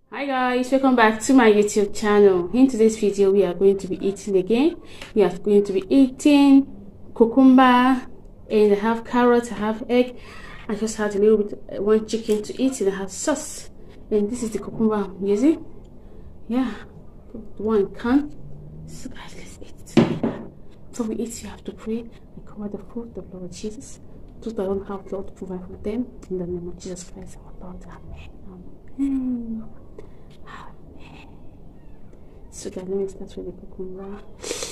Hi guys, welcome back to my YouTube channel. In today's video we are going to be eating again. We are going to be eating cucumber, and I have carrot, I have egg. I just had a little bit one chicken to eat, and I have sauce. And this is the cucumber I'm using. Yeah, the one can. So guys, let's eat together. Before we eat, you have to pray and cover the food, the blood of Jesus. Those that don't have, Lord, provide for them. In the name of Jesus Christ, our Lord. Amen. Amen. So guys, let me start with the cucumber.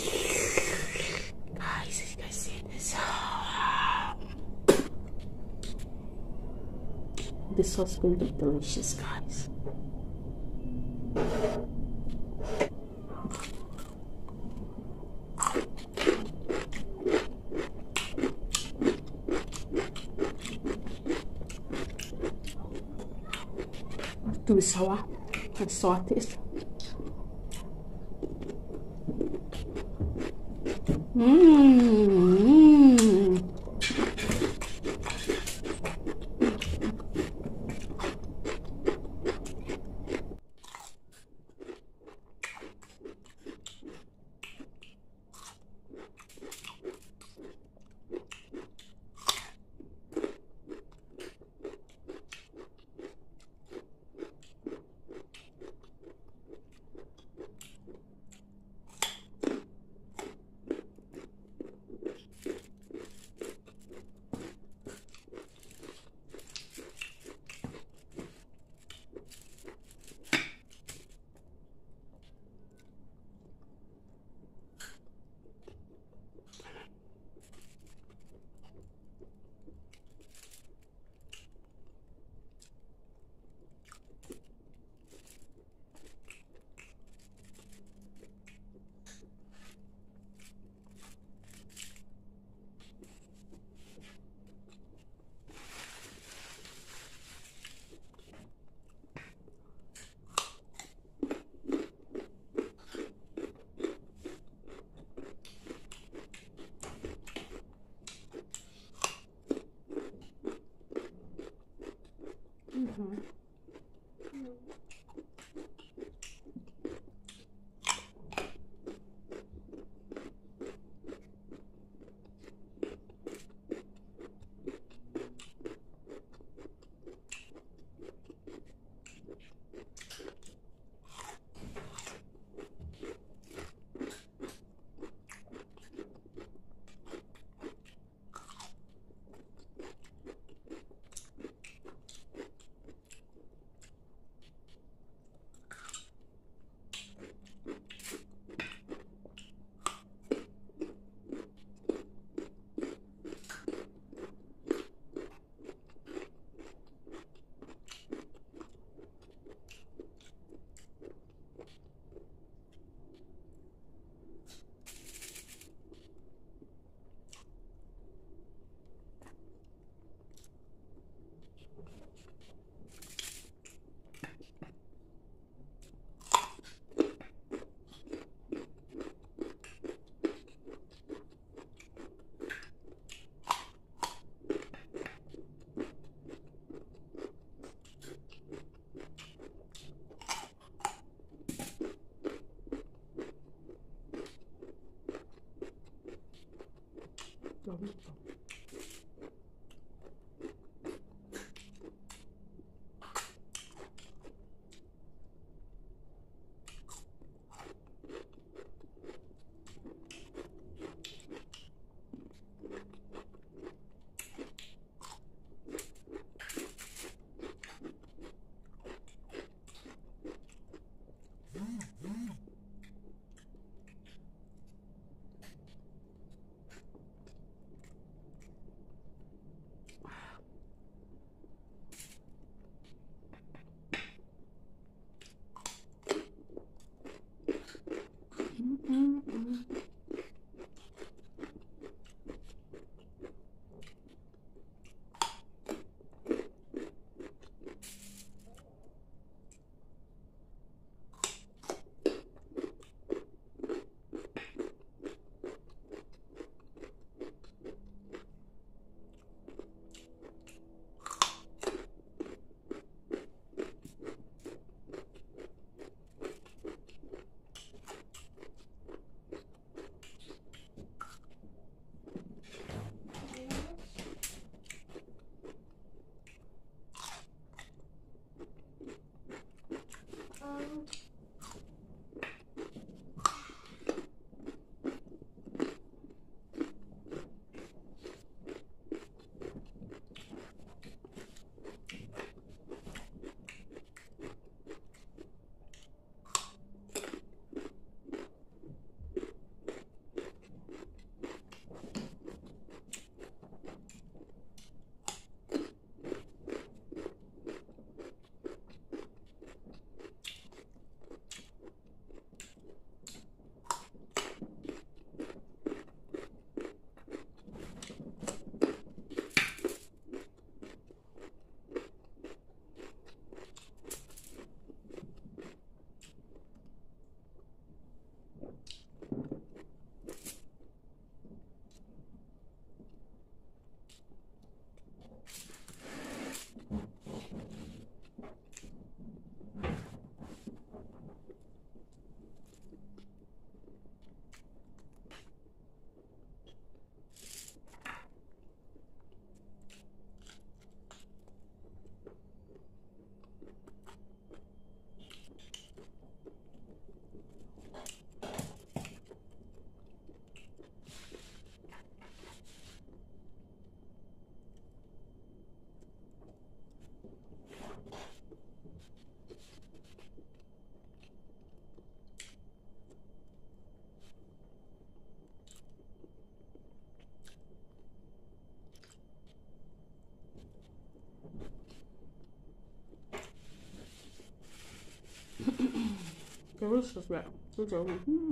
Guys, you guys see this? The sauce is going to be delicious, guys. To be sour and sour taste. delicious, yeah. Good job.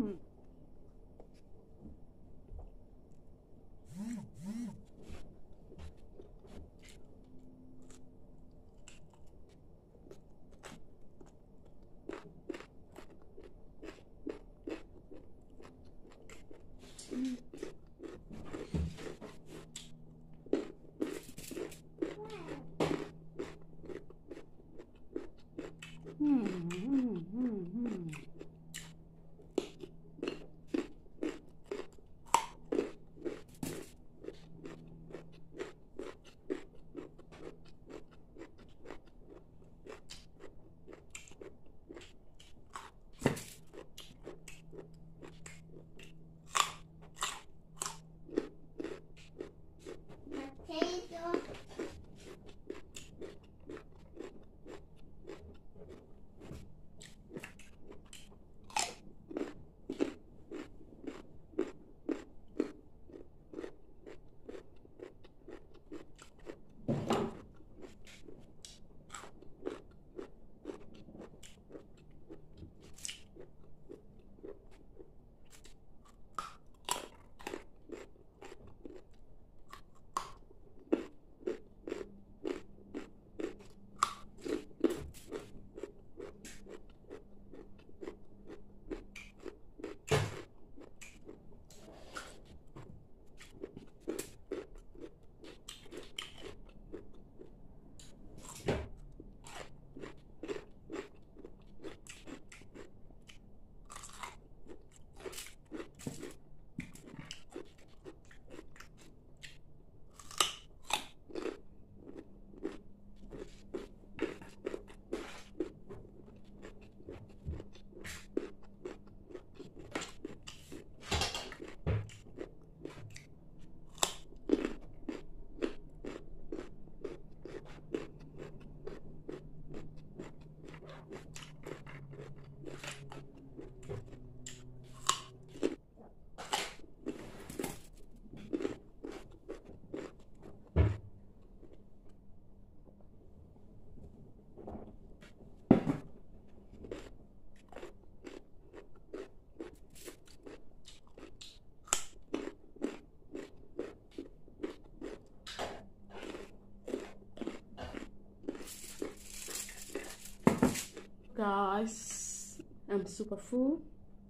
Guys, I'm super full.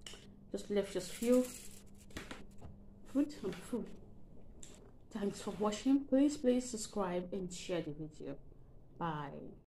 Just left just few food. I'm full. Thanks for watching. Please subscribe and share the video. Bye.